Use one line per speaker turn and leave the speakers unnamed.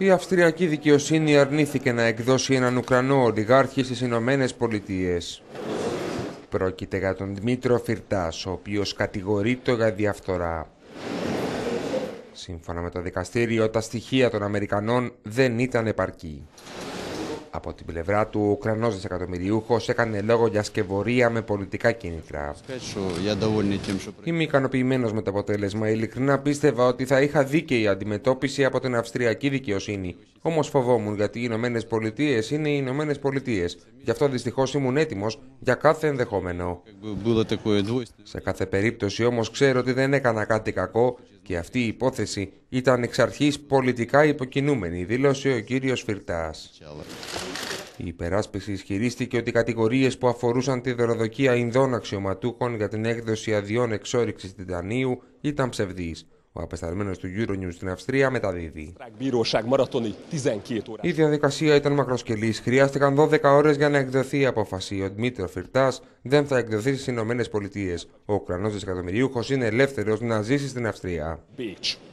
Η αυστριακή δικαιοσύνη αρνήθηκε να εκδώσει έναν Ουκρανό ολιγάρχη στις Ηνωμένες Πολιτείες. Πρόκειται για τον Δημήτρο Φιρτάς, ο οποίος κατηγορείται για διαφθορά. Σύμφωνα με το δικαστήριο, τα στοιχεία των Αμερικανών δεν ήταν επαρκή. Από την πλευρά του, ο Ουκρανός δισεκατομμυριούχος έκανε λόγο για σκευωρία με πολιτικά κίνητρα. Είμαι ικανοποιημένος με το αποτέλεσμα. Ειλικρινά πίστευα ότι θα είχα δίκαιη αντιμετώπιση από την αυστριακή δικαιοσύνη. Όμως φοβόμουν, γιατί οι Ηνωμένες Πολιτείες είναι οι Ηνωμένες Πολιτείες. Γι' αυτό δυστυχώς ήμουν έτοιμος για κάθε ενδεχόμενο. Σε κάθε περίπτωση όμως ξέρω ότι δεν έκανα κάτι κακό και αυτή η υπόθεση ήταν εξ αρχής πολιτικά υποκινούμενη, δήλωσε ο κύριος Φιρτάς. Η υπεράσπιση ισχυρίστηκε ότι οι κατηγορίες που αφορούσαν τη δωροδοκία Ινδών αξιωματούχων για την έκδοση αδειών εξόρυξης τιτανίου ήταν ψευδείς. Ο απεσταλμένος του Euronews στην Αυστρία μεταδίδει. Η διαδικασία ήταν μακροσκελής. Χρειάστηκαν 12 ώρες για να εκδοθεί η απόφαση. Ο Δημήτρος Φιρτάς δεν θα εκδοθεί στις Ηνωμένες Πολιτείες. Ο Ουκρανός δισεκατομμυριούχος είναι ελεύθερος να ζήσει στην Αυστρία.